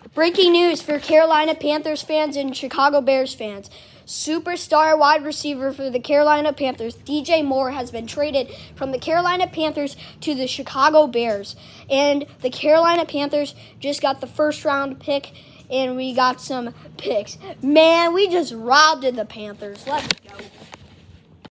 Breaking news for Carolina Panthers fans and Chicago Bears fans. Superstar wide receiver for the Carolina Panthers, DJ Moore, has been traded from the Carolina Panthers to the Chicago Bears. And the Carolina Panthers just got the first-round pick, and we got some picks. Man, we just robbed the Panthers. Let's go.